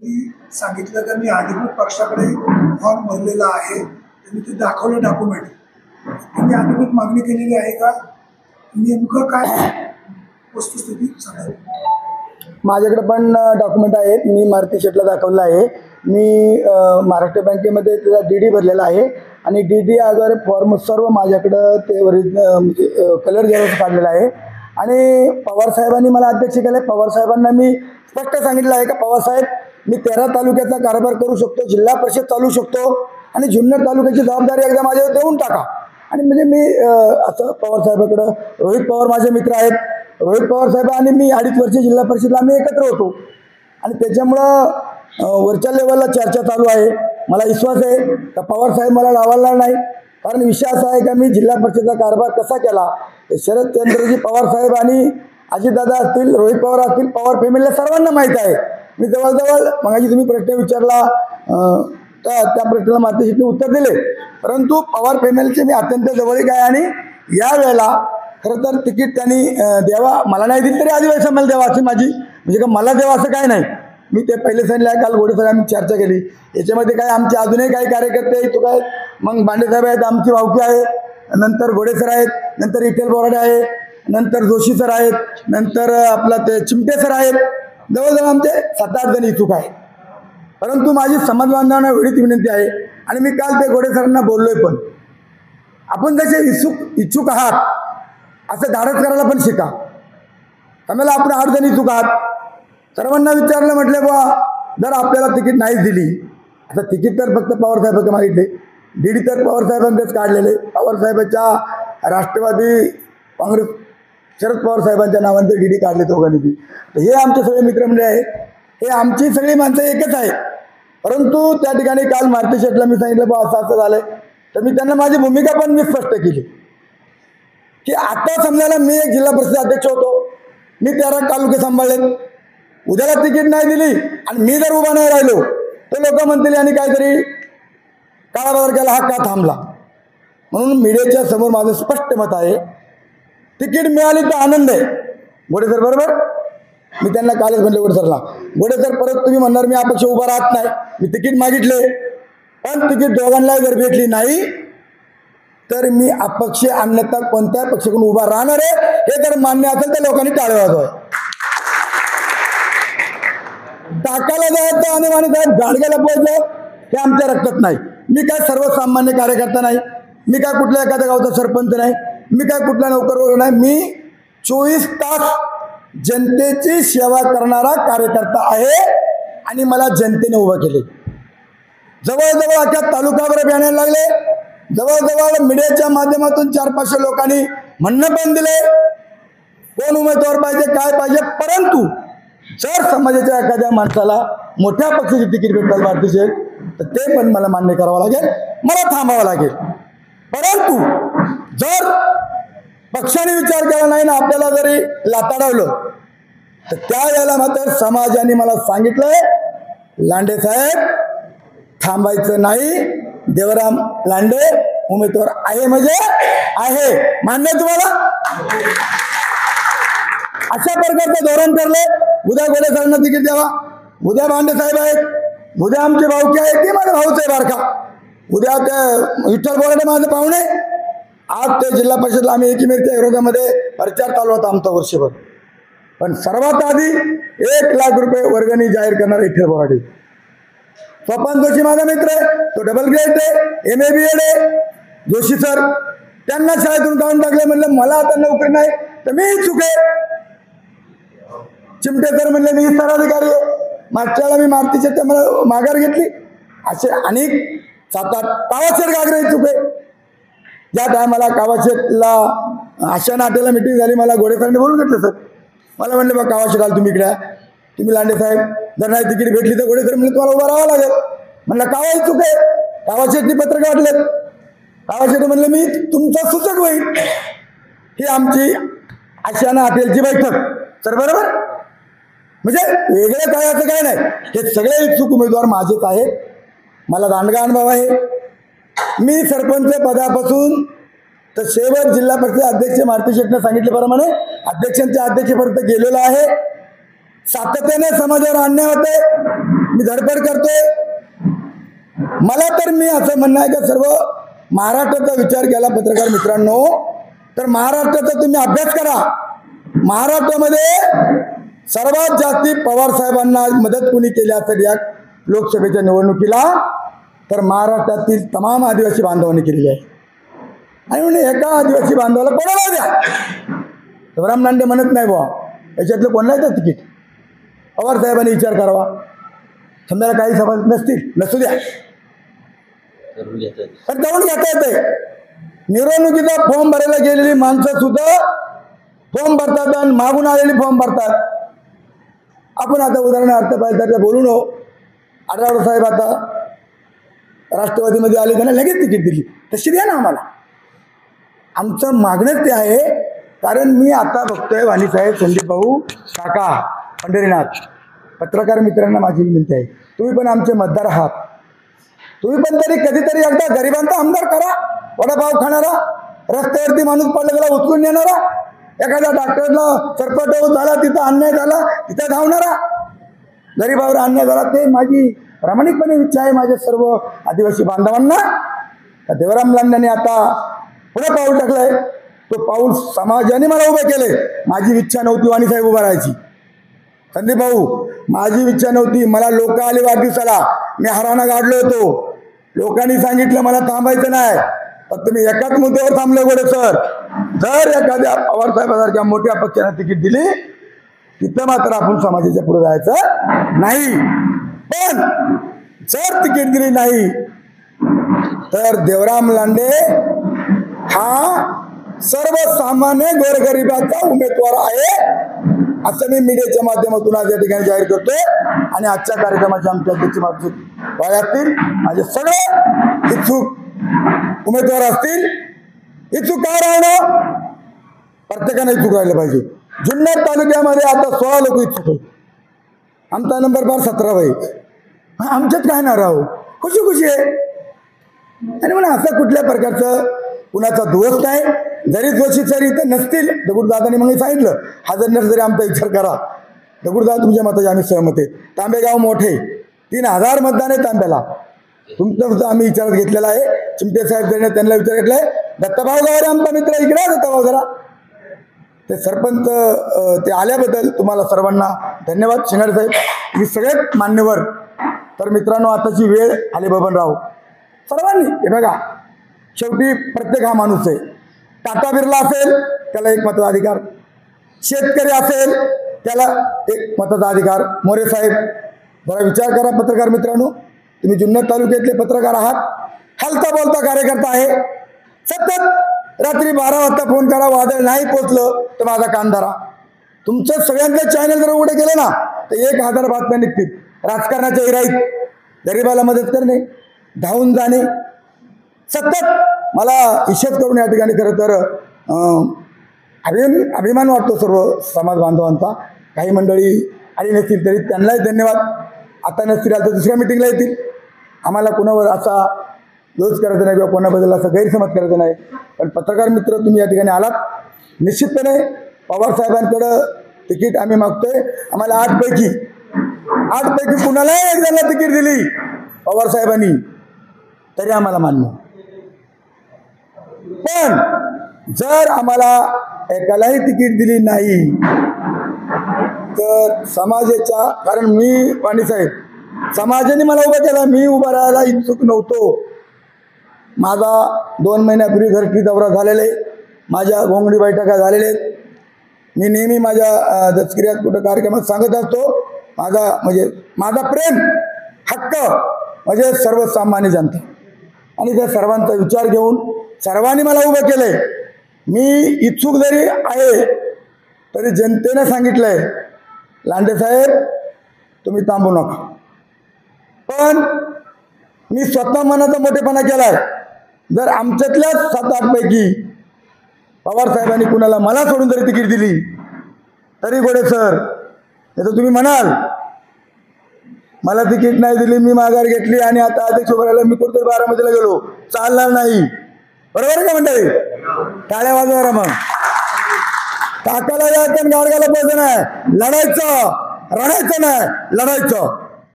सांगितलं का मी अधिकृत पक्षाकडे फॉर्म भरलेला आहे, त्यांनी ते दाखवलं डॉक्युमेंट. त्यांनी अधिकृत मागणी केलेली आहे का, नेमकं काय वस्तुस्थिती सांगा. माझ्याकडे पण डॉक्युमेंट आहेत. मी मारुती शेटला दाखवलं आहे. मी महाराष्ट्र बँकेमध्ये त्याचा DD भरलेला आहे आणि DD आधारे फॉर्म सर्व माझ्याकडं ते म्हणजे कलर झेरॉक्स काढलेला आहे. आणि पवार साहेबांनी मला अध्यक्ष केलं. पवार साहेबांना मी स्पष्ट सांगितलं आहे का पवार साहेब, मी 13 तालुक्याचा कारभार करू शकतो, जिल्हा परिषद चालू शकतो आणि जुन्नर तालुक्याची जबाबदारी एकदा माझ्यावर देऊन टाका. आणि म्हणजे मी असं पवार साहेबाकडं, रोहित पवार माझे मित्र आहेत, रोहित पवार साहेब आणि मी 2.5 वर्ष जिल्हा परिषदला आम्ही एकत्र होतो आणि त्याच्यामुळं वरच्या लेवलला चर्चा चालू आहे. मला विश्वास आहे का पवार साहेब मला डावलणार नाही. कारण विषय असा आहे का मी जिल्हा परिषदेचा कारभार कसा केला हे शरदचंद्रजी पवार साहेब आणि अजितदादा असतील, रोहित पवार असतील, पवार फॅमिलीला सर्वांना माहीत आहे. मी जवळजवळ मगाशी तुम्ही प्रश्न विचारला त्या प्रश्नाला मातोश्रीने उत्तर दिले. परंतु पवार फॅमिलीचे मी अत्यंत जवळीक आहे आणि यावेळेला खरं तर तिकीट त्यांनी द्यावा, मला नाही दिली तरी आदिवासी समाजाला द्यावा अशी माझी, म्हणजे का मला द्यावा असं काय नाही. मी ते पहिले सांगितलं आहे. काल घोडे आम्ही चर्चा केली. याच्यामध्ये काय आमचे अजूनही काही कार्यकर्ते तो काय मग बांडेसाहेब आहेत, आमची भावकी आहे, नंतर घोडे सर आहेत, नंतर विठ्ठल बोराडे आहे, नंतर जोशी सर आहेत, नंतर आपला ते चिमटे सर आहेत. जवळजवळ आमचे 7-8 जण इच्छुक आहेत. परंतु माझी समाज बांधवांना वेळीच विनंती आहे आणि मी काल ते घोडे सरांना बोललोय पण आपण जसे इच्छुक आहात असं धाडस करायला पण शिका. आम्हाला आपण 8 जण इच्छुक आहात. सर्वांना विचारलं, म्हटले बा जर आपल्याला तिकीट नाहीच दिली, आता तिकीट तर फक्त पवारसाहेबांचे मागितले, DD तर पवारसाहेबांचेच काढलेले, पवारसाहेबांच्या राष्ट्रवादी काँग्रेस शरद पवार साहेबांच्या नावांचे DD काढले दोघांनी. तर हे आमचे सगळे मित्रमंडळी आहेत, हे आमची सगळी माणसं एकच आहे. परंतु त्या ठिकाणी काल मारुती शेटला मी सांगितलं बा असं असं झालं, तर मी त्यांना माझी भूमिका पण मी स्पष्ट केली की आता समजायला मी एक जिल्हा परिषद अध्यक्ष होतो, मी 13 तालुके सांभाळले, उद्याला तिकीट नाही दिली आणि मी जर उभा नाही राहिलो तर लोक म्हणतील आणि काहीतरी काळाबाजार केला, हा का थांबला. म्हणून मीडियाच्या समोर माझं स्पष्ट मत आहे, तिकीट मिळाली तर आनंद आहे. घोडे सर बरोबर, मी त्यांना कालच म्हणले घोडे सरला, घोडे सर परत तुम्ही म्हणणार मी अपक्ष उभा राहत नाही, मी तिकीट मागितले पण तिकीट दोघांना जर भेटली नाही तर मी अपक्ष अन्यथा कोणत्या पक्षाकडून उभा राहणार आहे हे जर मान्य असेल तर लोकांनी टाळं वाजवावं. टाकायला जायचं आणि साहेब गाडग्याला पोहोचलं हे आमच्या रक्तात नाही. मी काय सर्वसामान्य कार्यकर्ता नाही, मी काय कुठल्या एखाद्या गावचा सरपंच नाही, मी काय कुठला नोकर वगैरे नाही, मी 24 तास जनतेची सेवा करणारा कार्यकर्ता आहे आणि मला जनतेने उभं केले. जवळजवळ अख्या तालुक्यावर बॅनर लागले, जवळजवळ मीडियाच्या माध्यमातून 400-500 लोकांनी म्हणणं पण दिले कोण उमेदवार पाहिजे काय पाहिजे. परंतु जर समाजाच्या एखाद्या माणसाला मोठ्या पक्षाची तिकीट भेटतात मारुती शेठ तर ते पण मला मान्य करावं लागेल, मला थांबावं लागेल. परंतु जर पक्षाने विचार केला नाही ना आपल्याला जरी लाताडवलं तर त्यावेळेला मात्र समाजाने मला सांगितलंय लांडे साहेब थांबायचं नाही, देवराम लांडे उमेदवार आहे म्हणजे आहे, मान्य तुम्हाला. अशा प्रकारचं धोरण ठरलंय. उद्या घोडे सरांना तिकीट द्यावा, उद्या बांडे साहेब आहेत, उद्या आमचे भाऊकी आहेत, ते माझे भाऊच आहे बारका, उद्या ते विठ्ठल बोराडे माझे पाहुणे. आज ते जिल्हा परिषदला आम्ही एकीमेकीच्या विरोधामध्ये प्रचार चालू होता आमचा वर्षभर. पण सर्वात आधी 1 लाख रुपये वर्गणी जाहीर करणार विठ्ठल बोराडे. स्वपन जोशी माझा मित्र आहे, तो डबल ग्रेड आहे, MA BEd आहे. जोशी सर त्यांना शाळेतून काढून टाकले, म्हणलं मला आता नोकरी नाही तर मी इच्छुक आहे. चिमटे सर म्हणले मी विस्ताराधिकारी आहे, मागच्या वेळेला मी मारुतीच्या मला माघार घेतली. असे अनेक 7-8 कावाशेठ गागरे इच्छुक आहे. ज्या टायमाला कावाशेठला आशा नाट्याला मिटिंग झाली, मला घोडे सरांनी बोलून घेतलं. सर मला म्हणले बा कावाशेठ आला तुम्ही इकडे, तुम्ही लांडे साहेब जर नाही तिकीट भेटली तर घोडे सर म्हणले तुम्हाला उभं राहावं लागेल. म्हणलं कावा इच्छुक आहे. कावाशेठनी पत्रक वाटलेत. कावाशेठ म्हणले मी तुमचा सूचक होईल. ही आमची आशाना हॉटेलची बैठक. सर बरोबर, म्हणजे वेगळं काय असं काय नाही, हे सगळे इच्छुक उमेदवार माझेच आहेत. मला दांडगा अनुभव आहे. मी सरपंच पदापासून तर शेवट जिल्हा परिषद अध्यक्ष मारुती शेटने सांगितल्याप्रमाणे अध्यक्षांच्या अध्यक्षपर्यंत गेलेलो आहे. सातत्याने समाजावर अन्याय होते, मी धडपड करतोय. मला तर मी असं म्हणणं आहे की सर्व महाराष्ट्राचा विचार केला पत्रकार मित्रांनो, तर महाराष्ट्राचा तुम्ही अभ्यास करा. महाराष्ट्रामध्ये सर्वात जास्ती पवार साहेबांना मदत कुणी केली असेल या लोकसभेच्या निवडणुकीला, तर महाराष्ट्रातील तमाम आदिवासी बांधवांनी केलेली आहे. आणि म्हणून एका आदिवासी बांधवाला कोणाला द्या, शिवराम लांडे म्हणत नाही बुवा याच्यातलं कोणाला द्या तिकीट. पवार साहेबांनी विचार करावा. समजा काही सभा नसतील, नसू द्या, तर जाऊन घेता येते. निवडणुकीचा फॉर्म भरायला गेलेली माणसं सुद्धा फॉर्म भरतात आणि मागून आलेली फॉर्म भरतात. आपण आता उदाहरणार्थ पाहिजे तर बोलू नो, आढळराव साहेब आता राष्ट्रवादीमध्ये आले, त्यांना लगेच तिकीट दिली, तशी द्या ना आम्हाला. आमचं मागणंच ते आहे. कारण मी आता बघतोय वाणीसाहेब, संदीप भाऊ, काका, पंढरीनाथ, पत्रकार मित्रांना माझी विनंती आहे, तुम्ही पण आमचे मतदार आहात. तुम्ही पण तरी कधीतरी एकदा गरिबांचा आमदार करा. वडापाव खाणारा, रस्त्यावरती माणूस पडला त्याला उचलून नेणारा, एखाद्या डॉक्टरला सरपट झाला, तिथं अन्याय झाला तिथं धावणारा, गरिबावर अन्याय झाला. ते माझी प्रामाणिकपणे इच्छा आहे माझ्या सर्व आदिवासी बांधवांना. देवराम लांडेने आता पुढे पाऊल टाकलंय, तो पाऊल समाजाने मला उभं केलंय. माझी इच्छा नव्हती वाणीसाहेब उभा राहायची. संदीप भाऊ, माझी इच्छा नव्हती. मला लोक आले वाढदिवसाला, मी हराना गाडलो होतो. लोकांनी सांगितलं मला थांबायचं नाही, फक्त मी एकाच मुद्द्यावर थांबलो. गोडे सर, जर एखाद्या पवारसाहेबांसारख्या मोठ्या पक्षाने तिकीट दिली, तिथं मात्र आपण समाजाच्या पुढे जायचं नाही. पण जर तिकीट दिली नाही तर देवराम लांडे हा सर्वसामान्य गोरगरिबाचा उमेदवार आहे, असं मी मीडियाच्या माध्यमातून आज या ठिकाणी जाहीर करतोय. आणि आजच्या कार्यक्रमाचे आमचे अध्यक्ष माधुसूदन असतील, माझे सगळे इच्छुक उमेदवार असतील. इच्छुक काय राहणं, प्रत्येकाने इच्छुक राहिले पाहिजे. जुन्नर तालुक्यामध्ये आता 16 लोक इच्छुक आहेत. आमचा नंबर 17 आहे. आमच्यात काय ना राहू, खुशी खुशी आहे. आणि म्हणून असं कुठल्या प्रकारचं कुणाचा दोष नाही. जरी दोषी जरी इथं नसतील, दगडूदादांनी मग सांगितलं, हजर नस जरी आमचा विचार करा. दगडूदादा तुमच्या मताचे आम्ही सहमत आहे. तांबेगाव मोठे 3000 मतदान आहे तांब्याला, तुमचं आम्ही विचारात घेतलेला आहे. चिमटे साहेब जरी त्यांना विचार घेतलाय. दत्ताभाऊ गावरे आमचा मित्र, इकडे दत्ताभाऊ जरा, ते सरपंच ते आल्याबद्दल तुम्हाला सर्वांना धन्यवाद. शिंगाडे साहेब, ही सगळ्यात मान्यवर. तर मित्रांनो, आताची वेळ आली. बबनराव सर्वांनी हे बघा, शेवटी प्रत्येक हा माणूस आहे. टाटा बिर्ला असेल त्याला एक मताचा अधिकार, शेतकरी असेल त्याला एक मताचा अधिकार. मोरे साहेब, जरा विचार करा पत्रकार मित्रांनो, तुम्ही जुन्नर तालुक्यातले पत्रकार आहात, हलता बोलता कार्यकर्ता आहे. सतत रात्री 12 वाजता फोन करा, वादळ नाही पोचलं तर माझा कान धरा. तुमचं सगळ्यांचं चॅनल जर उघडे केलं ना तर 1000 बातम्या निघतील. राजकारणाच्या इराईत, गरिबाला मदत करणे, धावून जाणे, सतत मला इशेत करून या ठिकाणी खरं तर अभिमान वाटतो सर्व समाज बांधवांचा. काही मंडळी आली नसतील तरी त्यांनाही धन्यवाद. आता नसतील तर दुसऱ्या मिटिंगला येतील. आम्हाला कोणावर असा दोष करायचा नाही किंवा कोणाबद्दल असा गैरसमज करायचा नाही. पण पत्रकार मित्र, तुम्ही या ठिकाणी आलात. निश्चितपणे पवार साहेबांकडं तिकीट आम्ही मागतोय. आम्हाला 8 पैकी कुणालाही एकजणाला तिकीट दिली पवार साहेबांनी तरी आम्हाला मान्य. पण जर आम्हाला एकालाही तिकीट दिली नाही तर समाजाच्या, कारण मी वाणीसाहेब, समाजाने मला उभा केला, मी उभा राहायला इच्छुक नव्हतो. माझा 2 महिन्यापूर्वी घरटी दौरा झालेला आहे, माझ्या घोंगडी बैठका झालेल्या आहेत. मी नेहमी माझ्या दसक्रियात कुठं कार्यक्रमात सांगत असतो, माझा प्रेम हक्क म्हणजे सर्वसामान्य जनता. आणि त्या सर्वांचा विचार घेऊन सर्वांनी मला उभं केलंय. मी इच्छुक जरी आहे तरी जनतेने सांगितलंय, लांडे साहेब तुम्ही थांबू नका. पण मी स्वतः मनाचा मोठेपणा केलाय. जर आमच्यातल्या 7-8 पैकी पवार साहेबांनी कुणाला मला सोडून जरी तिकीट दिली तरी गोडे सर, नाही तर तुम्ही म्हणाल मला तिकीट नाही दिली, मी माघार घेतली आणि आता अध्यक्ष उभारायला मी कुठेतरी बारामतीला गेलो, चालणार नाही. बरोबर आहे का मंडळी? टाळ्या वाजवा मग. टाकाला यायचं, गाडगाला पोहोचणं आहे, लढायचं, रडायचं नाही, लढायचं.